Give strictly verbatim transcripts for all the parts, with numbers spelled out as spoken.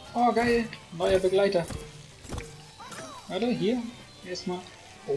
Oh, geil. Neuer Begleiter. Warte, hier. Erstmal. Oh.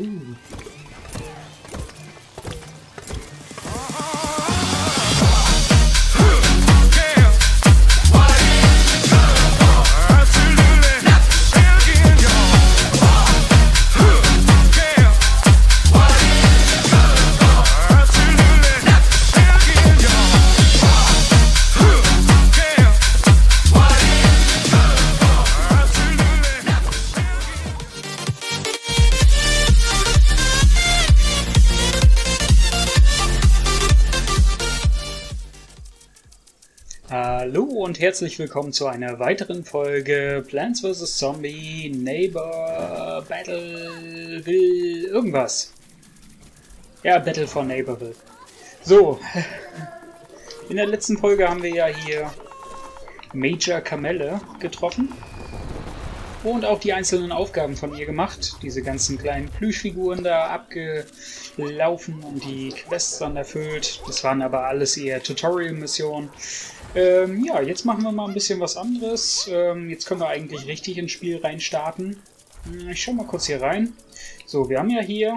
Hallo und herzlich willkommen zu einer weiteren Folge Plants versus. Zombie Neighbor Battleville irgendwas. Ja, Battle for Neighborville. So, in der letzten Folge haben wir ja hier Major Camille getroffen und auch die einzelnen Aufgaben von ihr gemacht. Diese ganzen kleinen Plüschfiguren da abgelaufen und die Quests dann erfüllt. Das waren aber alles eher Tutorial-Missionen. Ähm, ja, jetzt machen wir mal ein bisschen was anderes. Ähm, jetzt können wir eigentlich richtig ins Spiel rein starten. Ich schau mal kurz hier rein. So, wir haben ja hier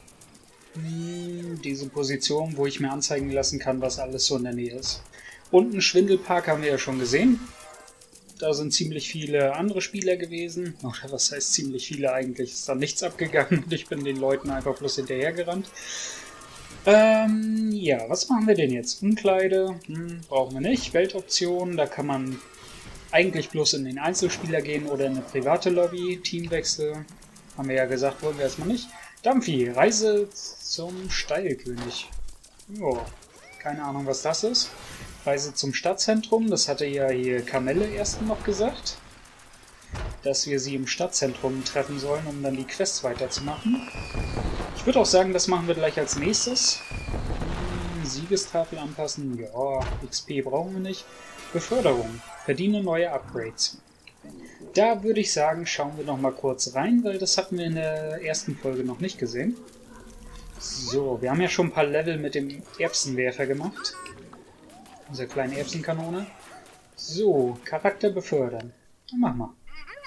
mh, diese Position, wo ich mir anzeigen lassen kann, was alles so in der Nähe ist. Unten Schwindelpark haben wir ja schon gesehen. Da sind ziemlich viele andere Spieler gewesen. Oder was heißt ziemlich viele eigentlich? Ist da nichts abgegangen und ich bin den Leuten einfach bloß hinterhergerannt. Ähm, ja, was machen wir denn jetzt? Umkleide, hm, brauchen wir nicht. Weltoptionen, da kann man eigentlich bloß in den Einzelspieler gehen oder in eine private Lobby. Teamwechsel, haben wir ja gesagt, wollen wir erstmal nicht. Dampfi, Reise zum Steilkönig. Jo, keine Ahnung, was das ist. Reise zum Stadtzentrum, das hatte ja hier Camille erst noch gesagt. Dass wir sie im Stadtzentrum treffen sollen, um dann die Quests weiterzumachen. Ich würde auch sagen, das machen wir gleich als nächstes. Siegestafel anpassen, ja, X P brauchen wir nicht. Beförderung, verdiene neue Upgrades. Da würde ich sagen, schauen wir noch mal kurz rein, weil das hatten wir in der ersten Folge noch nicht gesehen. So, wir haben ja schon ein paar Level mit dem Erbsenwerfer gemacht. Dieser kleinen Erbsenkanone. So, Charakter befördern. Dann machen wir.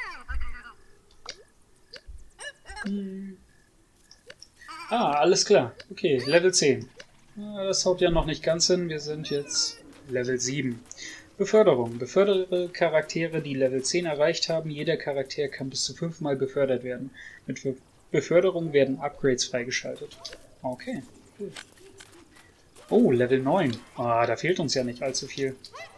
Hm. Ah, alles klar. Okay, Level zehn. Das haut ja noch nicht ganz hin. Wir sind jetzt Level sieben. Beförderung. Befördere Charaktere, die Level zehn erreicht haben. Jeder Charakter kann bis zu fünfmal befördert werden. Mit Beförderung werden Upgrades freigeschaltet. Okay, gut. Oh, Level neun. Ah, da fehlt uns ja nicht allzu viel.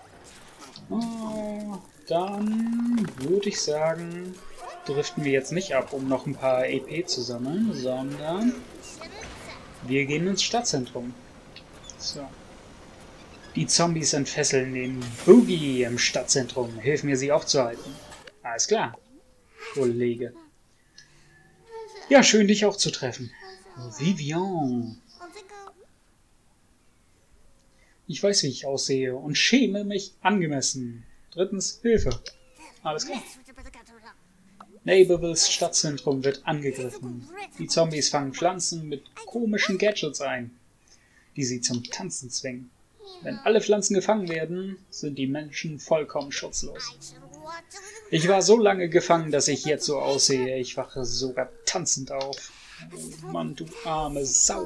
Ah, dann würde ich sagen, driften wir jetzt nicht ab, um noch ein paar E P zu sammeln, sondern wir gehen ins Stadtzentrum. So. Die Zombies entfesseln den Boogie im Stadtzentrum. Hilf mir, sie aufzuhalten. Alles klar, Kollege. Ja, schön, dich auch zu treffen. Vivian. Ich weiß, wie ich aussehe und schäme mich angemessen. Drittens, Hilfe. Alles klar. Neighborvilles Stadtzentrum wird angegriffen. Die Zombies fangen Pflanzen mit komischen Gadgets ein, die sie zum Tanzen zwingen. Wenn alle Pflanzen gefangen werden, sind die Menschen vollkommen schutzlos. Ich war so lange gefangen, dass ich jetzt so aussehe. Ich wache sogar tanzend auf. Oh Mann, du arme Sau.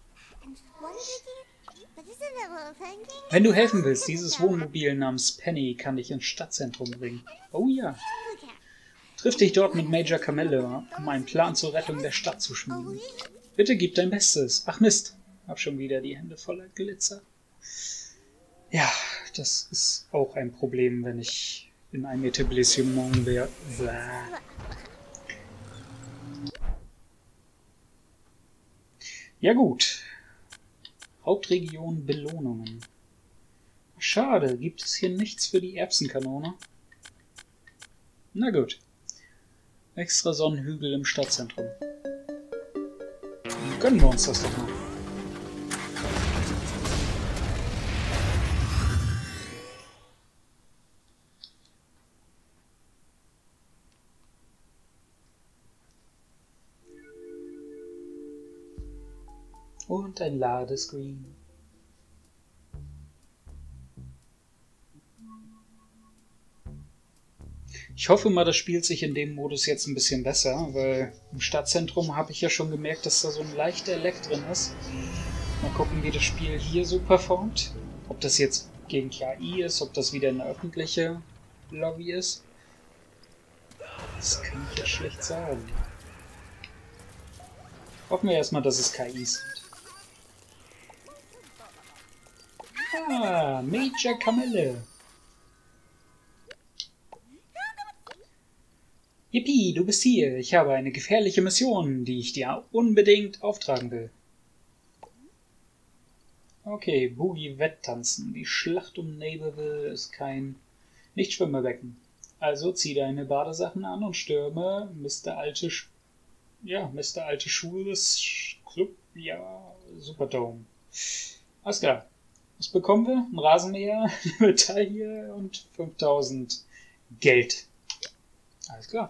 Wenn du helfen willst, dieses Wohnmobil namens Penny kann dich ins Stadtzentrum bringen. Oh ja. Triff dich dort mit Major Camille, um einen Plan zur Rettung der Stadt zu schmieden. Bitte gib dein Bestes. Ach Mist, hab schon wieder die Hände voller Glitzer. Ja, das ist auch ein Problem, wenn ich in einem Etablissement wäre. Ja gut. Hauptregion Belohnungen. Schade, gibt es hier nichts für die Erbsenkanone? Na gut. Extra Sonnenhügel im Stadtzentrum. Dann gönnen wir uns das doch mal. Und ein Ladescreen. Ich hoffe mal, das spielt sich in dem Modus jetzt ein bisschen besser, weil im Stadtzentrum habe ich ja schon gemerkt, dass da so ein leichter Lag drin ist. Mal gucken, wie das Spiel hier so performt. Ob das jetzt gegen K I ist, ob das wieder eine öffentliche Lobby ist. Das kann ich ja schlecht sagen. Hoffen wir erstmal, dass es K Is sind. Ah, Major Kamelle. Yippie, du bist hier. Ich habe eine gefährliche Mission, die ich dir unbedingt auftragen will. Okay, Boogie Wetttanzen. Die Schlacht um Naperville ist kein Nichtschwimmerbecken. Also zieh deine Badesachen an und stürme Mister Alte Sch ja, Mister Alte Schules Club, ja, Superdome. Alles klar. Was bekommen wir? Ein Rasenmäher, eine Medaille und fünftausend Geld. Alles klar.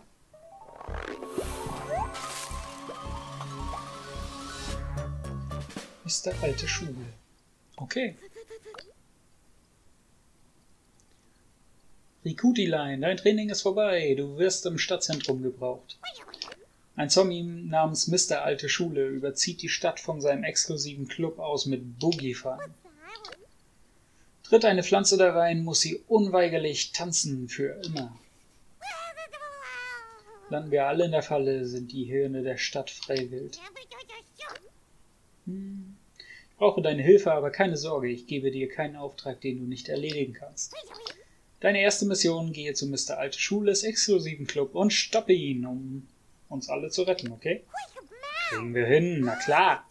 Mister Alte Schule. Okay. Rikuti-Line, dein Training ist vorbei. Du wirst im Stadtzentrum gebraucht. Ein Zombie namens Mister Alte Schule überzieht die Stadt von seinem exklusiven Club aus mit Boogie-Fallen. Tritt eine Pflanze da rein, muss sie unweigerlich tanzen für immer. Landen wir alle in der Falle, sind die Hirne der Stadt frei wild. Hm. Ich brauche deine Hilfe, aber keine Sorge, ich gebe dir keinen Auftrag, den du nicht erledigen kannst. Deine erste Mission, gehe zu Mister Alte Schules exklusiven Club und stoppe ihn, um uns alle zu retten, okay? Kriegen wir hin, na klar.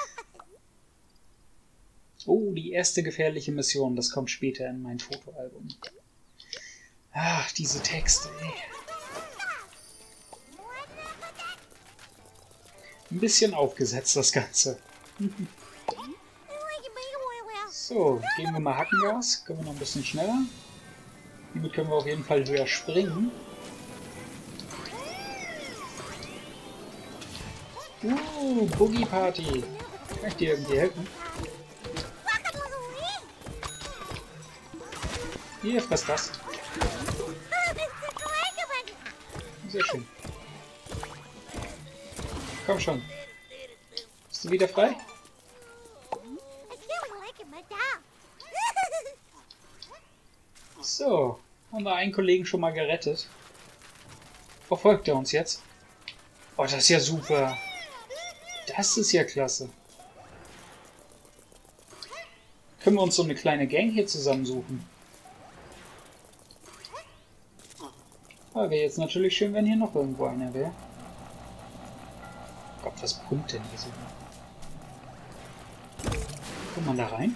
Oh, die erste gefährliche Mission, das kommt später in mein Fotoalbum. Ach, diese Texte, ey. Ein bisschen aufgesetzt, das Ganze. So, geben wir mal Hackengas. Können wir noch ein bisschen schneller. Hiermit können wir auf jeden Fall höher springen. Uh, Boogie Party. Kann ich dir irgendwie helfen? Hier, friss das. Sehr schön. Komm schon. Bist du wieder frei? So, haben wir einen Kollegen schon mal gerettet. Verfolgt er uns jetzt? Oh, das ist ja super. Das ist ja klasse. Können wir uns so eine kleine Gang hier zusammensuchen? Aber wäre jetzt natürlich schön, wenn hier noch irgendwo einer wäre. Gott, was pumpt denn hier so? Kommt man da rein?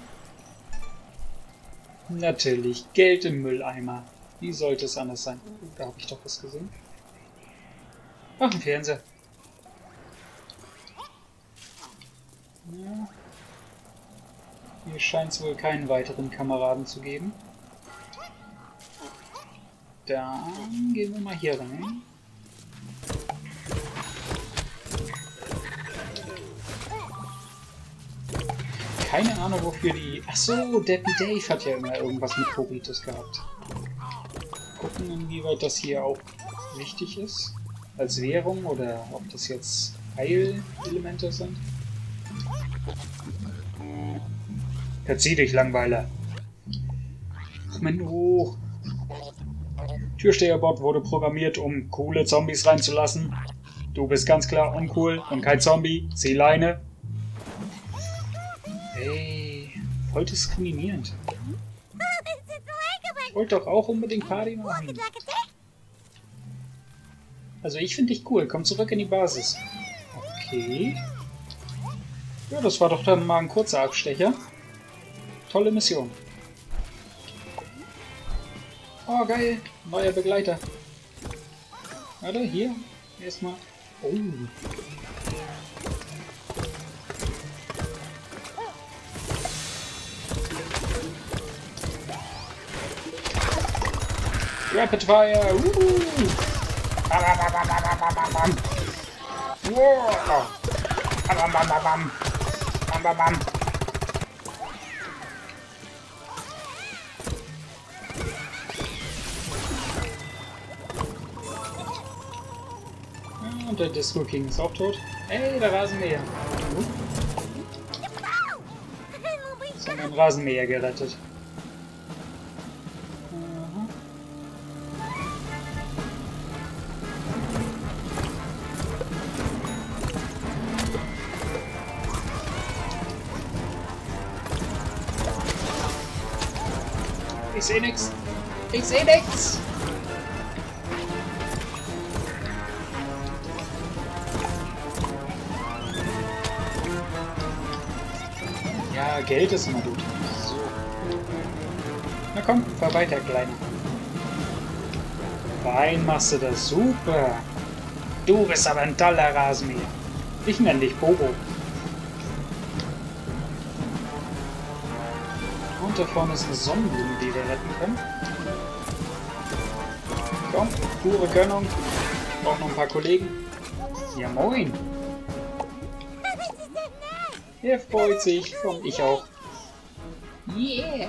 Natürlich, Geld im Mülleimer. Wie sollte es anders sein? Oh, da habe ich doch was gesehen. Ach, ein Fernseher. Ja. Hier scheint es wohl keinen weiteren Kameraden zu geben. Dann gehen wir mal hier rein. Keine Ahnung, wofür die... Achso, Deppy Dave hat ja immer irgendwas mit Koritos gehabt. Gucken, inwieweit das hier auch wichtig ist. Als Währung oder ob das jetzt Heilelemente sind. Verzieh dich, Langweiler. Ach, Menno. Türsteherbot wurde programmiert, um coole Zombies reinzulassen. Du bist ganz klar uncool und kein Zombie. Zieh Leine. Ey, voll diskriminierend. Ich wollte doch auch unbedingt Party machen. Also ich finde dich cool. Komm zurück in die Basis. Okay. Ja, das war doch dann mal ein kurzer Abstecher. Tolle Mission. Oh, geil. Neuer Begleiter. Warte, hier. Erstmal. Oh. Rapid Fire! Uh. Bam, bam, bam, bam, bam, bam, bam. Wow. Bam, bam, bam, bam. Bam, bam, bam. Und der Disco King ist auch tot. Ey, der Rasenmäher. Jetzt haben wir den Rasenmäher gerettet. Aha. Ich seh nix. Ich seh nix. Ja, Geld ist immer gut. So. Na komm, fahr weiter, Kleiner. Fein machst du das, super. Du bist aber ein toller Rasenmäher. Ich nenne dich Bobo. Und da vorne ist eine Sonnenblume, die wir retten können. Komm, pure Gönnung. Braucht noch ein paar Kollegen. Ja, moin. Er freut sich. Komm, ich auch. Yeah.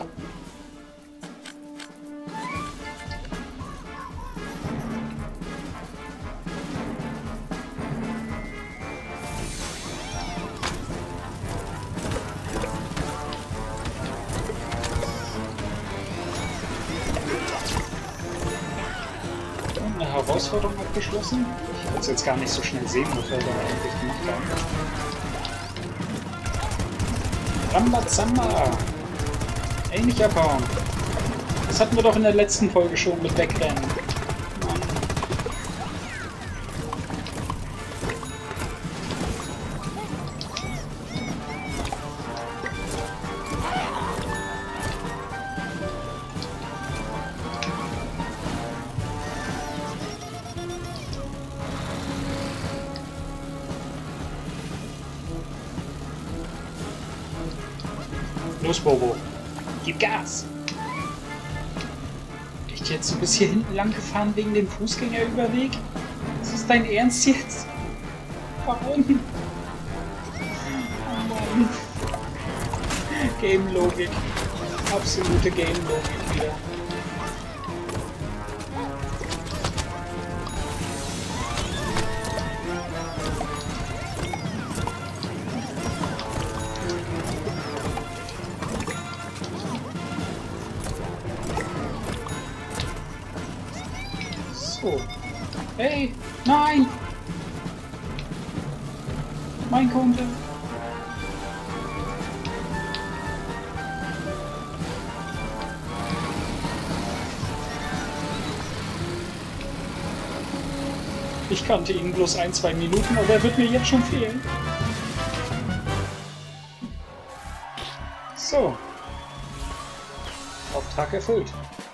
Eine Herausforderung abgeschlossen. Ich kann es jetzt gar nicht so schnell sehen, was wir da eigentlich gemacht haben. Rambazamba! Ey, nicht abhauen! Das hatten wir doch in der letzten Folge schon mit Wegrennen. Mann. Los, Bobo. Gib Gas. Echt jetzt so bis hier hinten lang gefahren wegen dem Fußgängerüberweg? Ist das dein Ernst jetzt? Warum? Oh Mann. Game-Logik. Absolute Game-Logik wieder. So. Hey! Nein! Mein Kunde! Ich kannte ihn bloß ein, zwei Minuten, aber er wird mir jetzt schon fehlen. So. Auftrag erfüllt.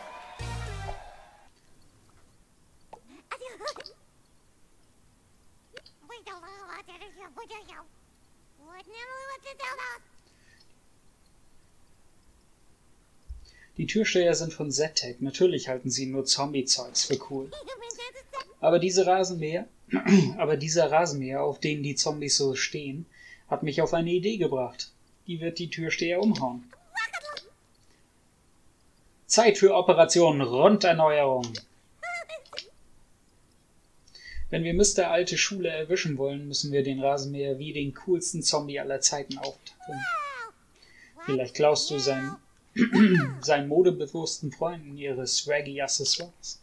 Die Türsteher sind von Z-Tech. Natürlich halten sie nur Zombie-Zeugs für cool. Aber diese Rasenmäher, aber dieser Rasenmäher, auf den die Zombies so stehen, hat mich auf eine Idee gebracht. Die wird die Türsteher umhauen. Zeit für Operation Runderneuerung. Wenn wir Mister Alte Schule erwischen wollen, müssen wir den Rasenmäher wie den coolsten Zombie aller Zeiten auftackeln. Vielleicht klaust du seinen, seinen modebewussten Freunden ihre swaggy Accessoires.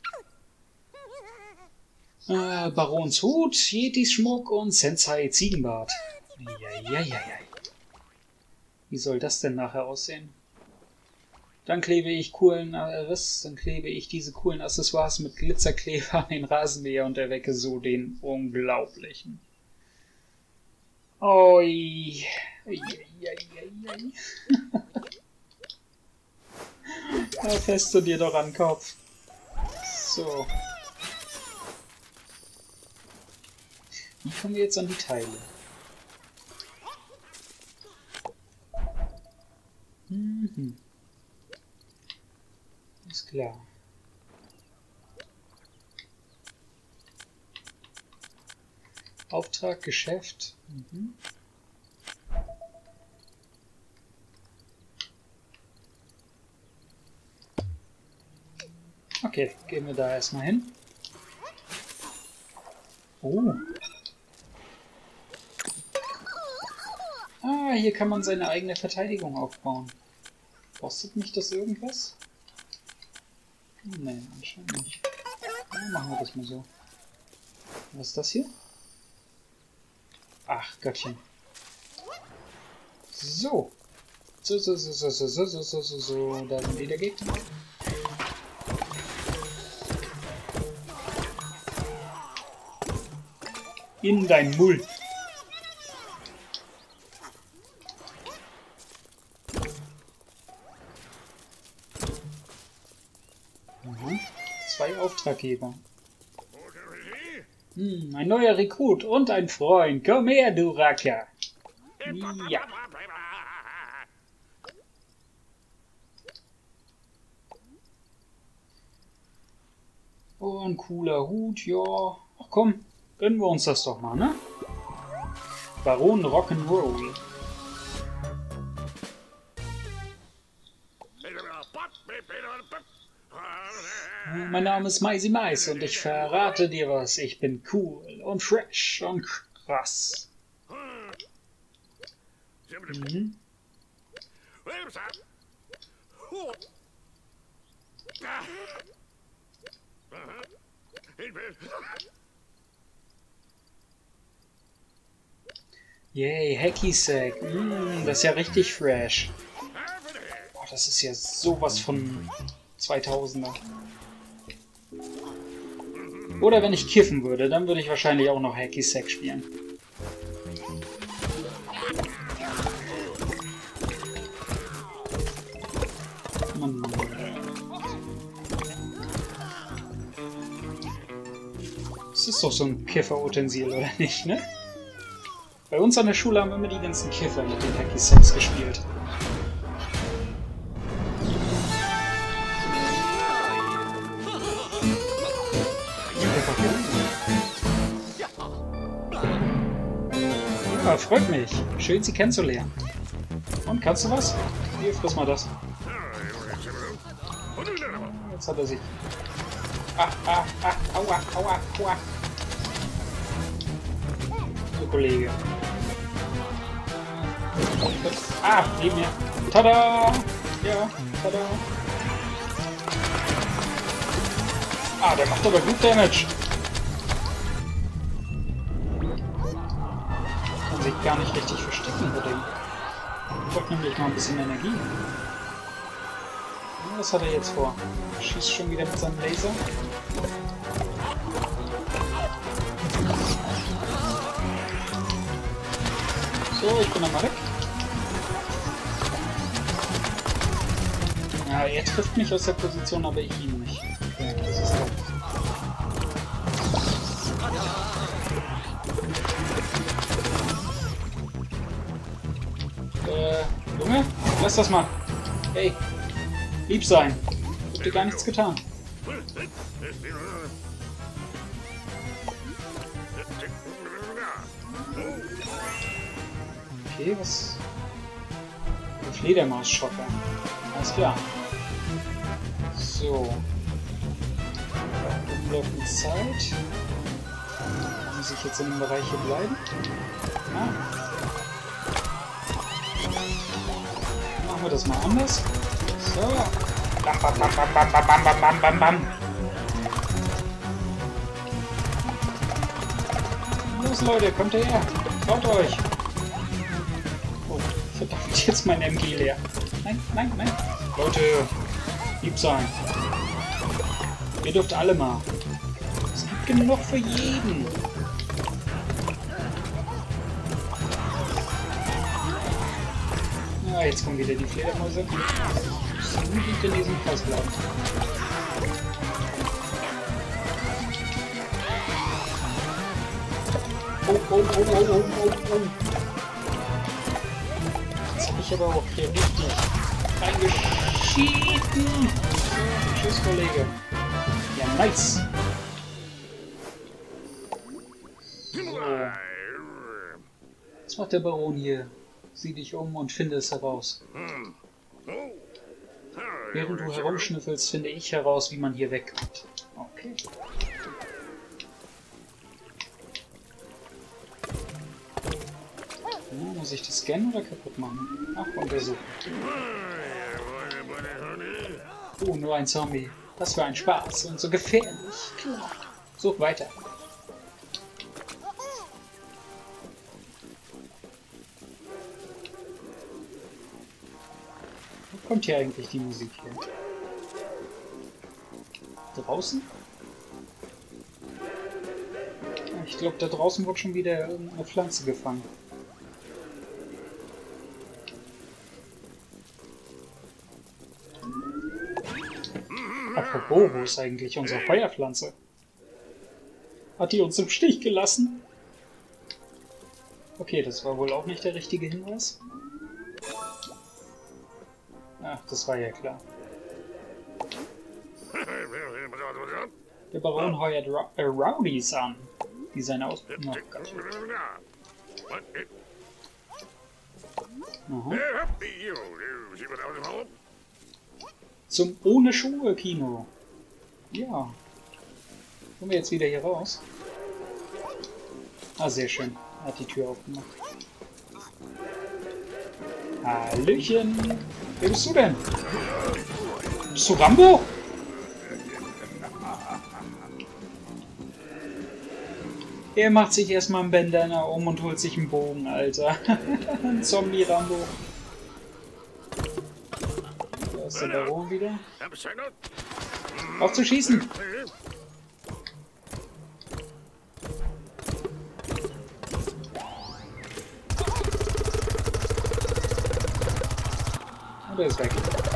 Äh, Barons Hut, Yetis Schmuck und Sensei Ziegenbart. Eieieiei. Wie soll das denn nachher aussehen? Dann klebe ich coolen äh, dann klebe ich diese coolen Accessoires mit Glitzerkleber an den Rasenmäher und erwecke so den Unglaublichen. Oi. Eieieiei. Da fässt du dir doch an den Kopf. So. Wie kommen wir jetzt an die Teile? Mhm. Ist klar. Auftrag, Geschäft. Mhm. Okay, gehen wir da erstmal hin. Oh, Ah, hier kann man seine eigene Verteidigung aufbauen. Kostet mich das irgendwas? Nein, anscheinend nicht. Ja, machen wir das mal so. Was ist das hier? Ach, Göttchen. So. So, so, so, so, so, so, so, so, so, so. Da sind wieder Gegner. In dein Mull. Mhm. Zwei Auftraggeber. Hm, ein neuer Rekrut und ein Freund. Komm her, du Racker. Ja. Oh, ein cooler Hut, ja. Ach komm, gönnen wir uns das doch mal, ne? Baron Rock'n'Roll. Mein Name ist Meisi Mais und ich verrate dir was. Ich bin cool und fresh und krass. Mhm. Yay, Hacky Sack. Mm, das ist ja richtig fresh. Oh, das ist ja sowas von zweitausender. Oder wenn ich kiffen würde, dann würde ich wahrscheinlich auch noch Hacky Sack spielen. Mann. Das ist doch so ein Kiffer-Utensil, oder nicht, ne? Bei uns an der Schule haben immer die ganzen Kiffer mit den Hacky Sacks gespielt. Ja, freut mich. Schön, Sie kennenzulernen. Und, kannst du was? Hier, friss mal das. Jetzt hat er sich... Ah, ah, ah, aua, aua, aua. So, Kollege. Ah, neben mir. Tada! Ja, tada. Ah, der macht aber gut Damage. Kann sich gar nicht richtig verstecken vor dem. Ich brauche nämlich noch ein bisschen Energie. Was hat er jetzt vor? Schießt schon wieder mit seinem Laser. So, ich bin einmal weg. Ja, er trifft mich aus der Position, aber ich ihn nicht. Okay, das ist doof. Äh, Junge, lass das mal. Hey, lieb sein. Ich hab dir gar nichts getan. Okay, was? Der Fledermaus-Schocker. Alles klar. So. Dann läuft die Zeit. Muss ich jetzt in dem Bereich hier bleiben? Ja. Machen wir das mal anders. So. Bam, bam, bam, bam, bam, bam, bam, bam, bam, bam. Los Leute, kommt her. Traut euch. Oh, verdammt, jetzt mein M G leer. Nein, nein, nein. Leute, lieb sein. Ihr dürft alle mal. Es gibt genug für jeden. Ja, jetzt kommen wieder die Fledermäuse. So gut in diesem Kreis bleibt. Oh, oh, oh, oh, oh, oh, oh. Jetzt habe ich aber auch hier richtig reingeschieden. So, tschüss, Kollege. Ja, nice. So. Was macht der Baron hier? Sieh dich um und finde es heraus. Während du herumschnüffelst, finde ich heraus, wie man hier wegkommt. Okay. Ja, muss Muss ich das scannen oder kaputt machen? Ach, untersuchen. Oh, nur ein Zombie. Was für ein Spaß und so gefährlich. Klar. Such weiter. Wo kommt hier eigentlich die Musik her? Draußen? Ich glaube, da draußen wird schon wieder irgendeine Pflanze gefangen. Apropos, wo ist eigentlich unsere Feuerpflanze? Hat die uns im Stich gelassen? Okay, das war wohl auch nicht der richtige Hinweis. Ach, das war ja klar. Der Baron heuert Ra äh, Rowdies an, die seine Ausbildung... Oh Gott. Aha. Zum Ohne-Schuhe-Kino. Ja. Kommen wir jetzt wieder hier raus? Ah, sehr schön. Er hat die Tür aufgemacht. Hallöchen. Wer bist du denn? Bist du Rambo? Er macht sich erstmal einen Bandana um und holt sich einen Bogen, Alter. Ein Zombie-Rambo. Da ist der Baron wieder. Auf zu schießen! Und der ist weg.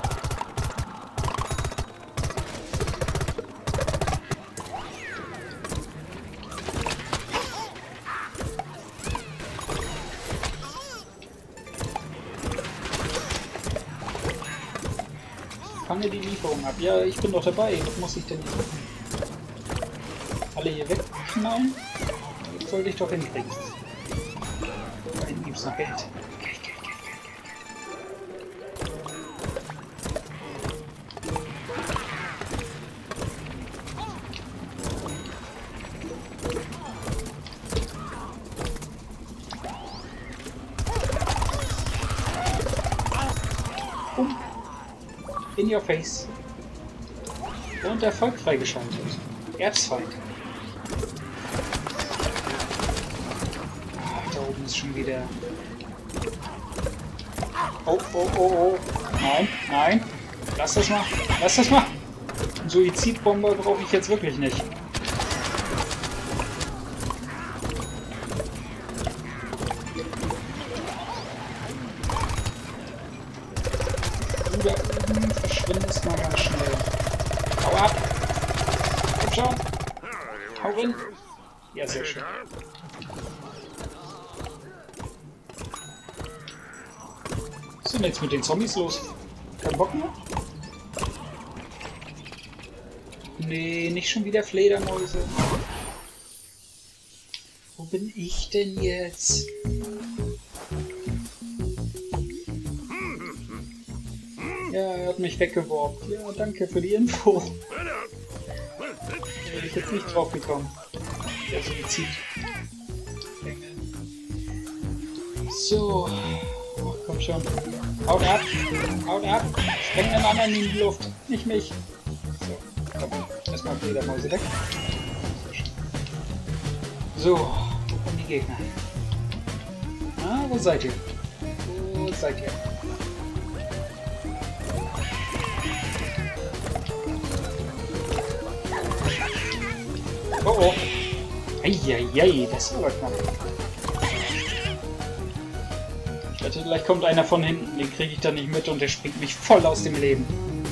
Fange die Lieferung ab. Ja, ich bin doch dabei. Was muss ich denn nicht machen? Alle hier wegknallen? Das sollte ich doch hinkriegen. Da hinten gibt es noch Geld. Geld, Geld, Geld, Geld, Geld. Um. In your face. Und Erfolg freigeschaltet. Erzfeind. Ah, da oben ist schon wieder... Oh, oh, oh, oh. Nein, nein. Lass das mal. Lass das mal. Einen Suizidbomber brauche ich jetzt wirklich nicht. Da oben verschwindest mal ganz schnell. Hau ab! Komm schon! Hau rein! Ja, sehr schön. Was ist denn jetzt mit den Zombies los? Kein Bock mehr? Nee, nicht schon wieder Fledermäuse. Wo bin ich denn jetzt? Ja, er hat mich weggeworfen. Ja, danke für die Info. Da bin ich jetzt nicht drauf gekommen. Der Suizid. So. Ach, komm schon. Haut ab! Haut ab! Spreng den anderen in die Luft. Nicht mich. So, komm. Erstmal Fledermäuse weg. So, wo kommen die Gegner? Ah, wo seid ihr? Wo seid ihr? Oh oh. Eieiei, das war knapp. Ich wette, gleich kommt einer von hinten, den kriege ich da nicht mit und der springt mich voll aus dem Leben.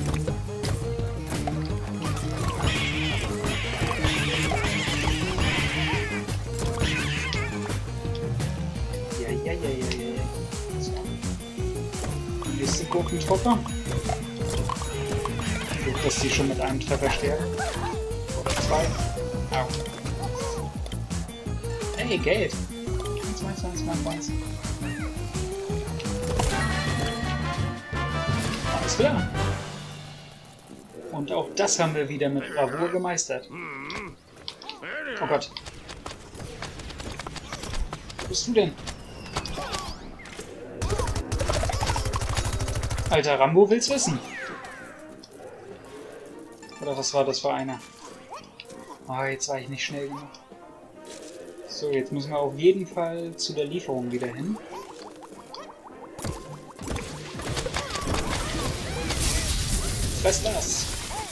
Eieiei. So. Nächste Gurkentreffer. Gut, dass die schon mit einem Treffer sterben. Oder zwei. Au. Hey, Geld! eins, eins, eins, eins, eins. Alles klar. Und auch das haben wir wieder mit Bravour gemeistert. Oh Gott. Wo bist du denn? Alter, Rambo will's wissen. Oder was war das für einer? Ah, oh, jetzt war ich nicht schnell genug. So, jetzt müssen wir auf jeden Fall zu der Lieferung wieder hin. Fress das!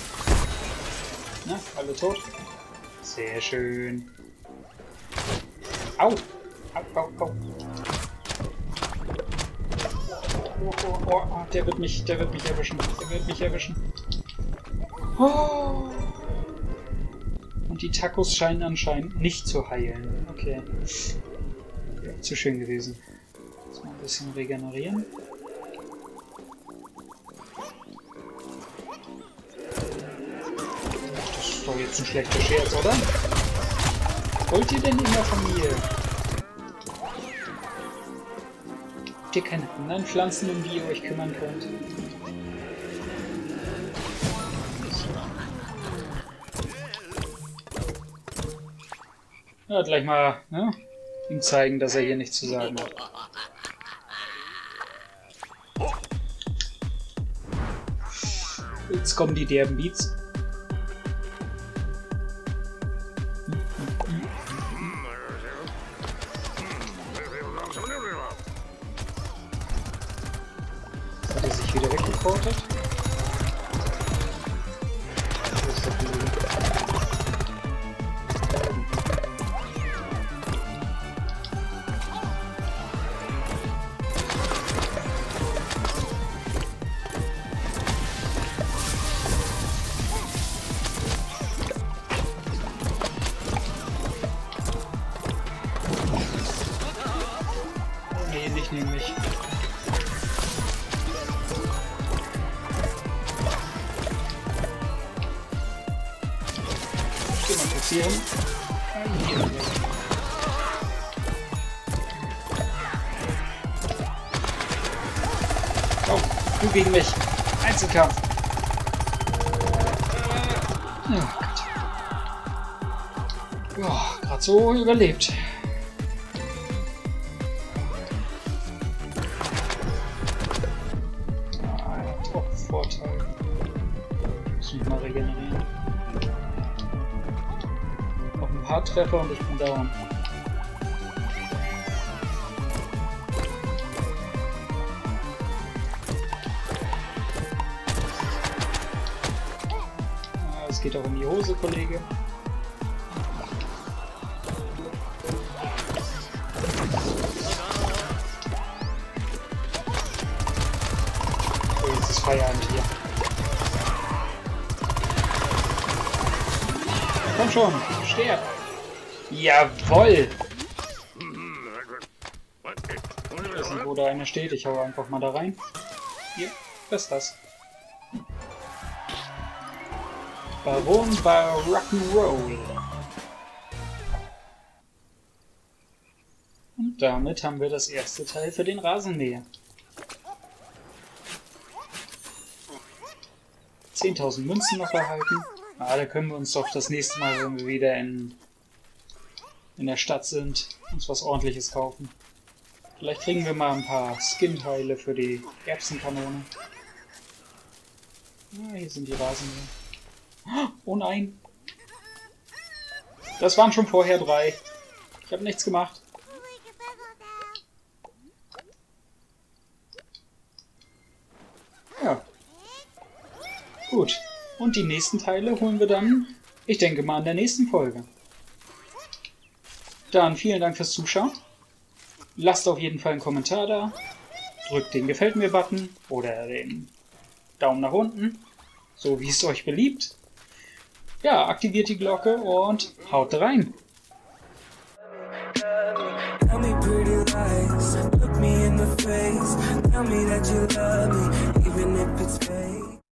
Na, alle tot? Sehr schön. Au! Au, au, au. Oh, oh, oh, oh, der wird mich, der wird mich erwischen. Der wird mich erwischen. Oh. Und die Tacos scheinen anscheinend nicht zu heilen. Okay. Ja, zu schön gewesen. Jetzt mal ein bisschen regenerieren. Das ist doch jetzt ein schlechter Scherz, oder? Wollt ihr denn immer von mir? Habt ihr keine anderen Pflanzen, um die ihr euch kümmern könnt? Ja, gleich mal, ne, ihm zeigen, dass er hier nichts zu sagen hat. Jetzt kommen die derben Beats. Hat er sich wieder weggeportet? Wo ist der Kollege? Nee, nicht nämlich. Passieren. Oh, du gegen mich. Einzelkampf. Oh Gott. Oh, gerade so überlebt. Ah, Top-Vorteil. Muss mich mal regenerieren. Ein paar Treffer und ich bin down. Ja, es geht auch in die Hose, Kollege. So, jetzt ist Feierabend hier. Komm schon, sterb! Jawoll! Ich weiß nicht, wo da einer steht. Ich hau einfach mal da rein. Hier, was ist das? Baron bei Rock'n'Roll. Und damit haben wir das erste Teil für den Rasenmäher. zehntausend Münzen noch erhalten. Ah, da können wir uns doch das nächste Mal, wenn wir wieder in, in der Stadt sind, uns was Ordentliches kaufen. Vielleicht kriegen wir mal ein paar Skin-Teile für die Erbsenkanone. Ah, hier sind die Rasenmäher. Oh nein! Das waren schon vorher drei. Ich habe nichts gemacht. Ja. Gut. Und die nächsten Teile holen wir dann, ich denke mal, in der nächsten Folge. Dann vielen Dank fürs Zuschauen. Lasst auf jeden Fall einen Kommentar da. Drückt den Gefällt mir-Button oder den Daumen nach unten, so wie es euch beliebt. Ja, aktiviert die Glocke und haut rein. Tell me pretty lies, look me in the face, tell me that you love me, even if it's fake.